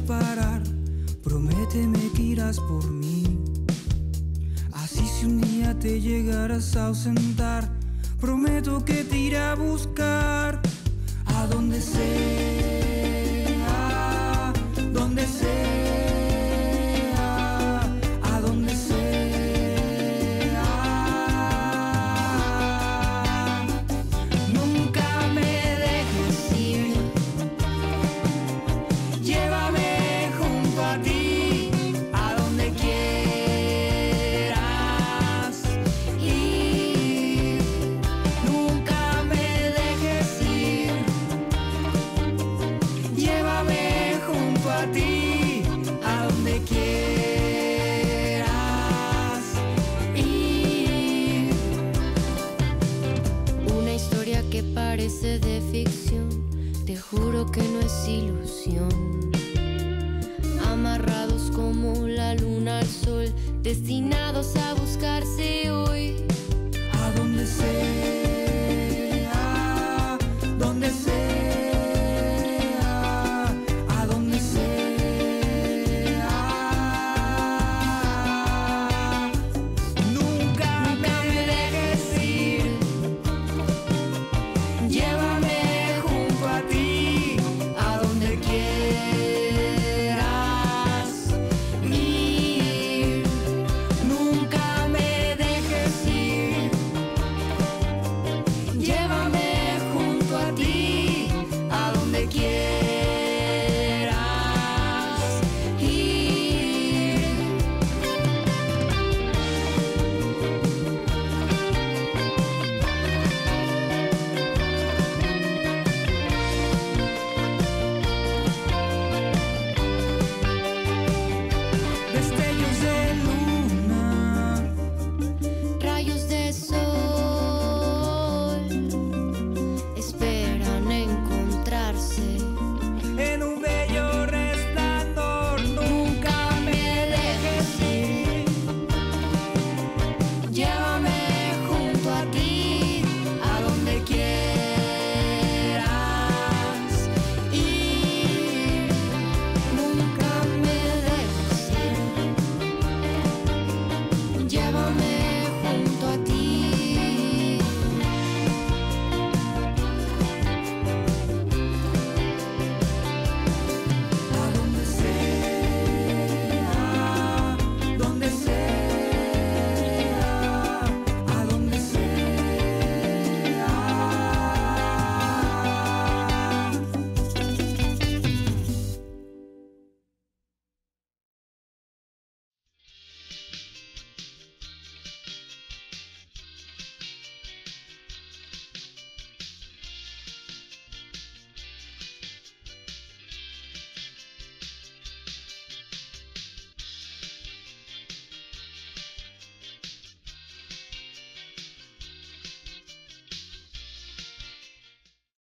separar, prométeme que irás por mí. Así si un día te llegaras a ausentar, prometo que te iré a buscar a donde sea, donde sea, a donde sea. Nunca me dejes ir, llévame junto a ti, a donde quieras ir. Nunca me dejes ir, llévame junto a ti, a donde quieras ir. Una historia que parece de ficción, te juro que no es ilusión. Amarrados como la luna al sol, destinados a buscarse hoy. A donde sea, donde sea.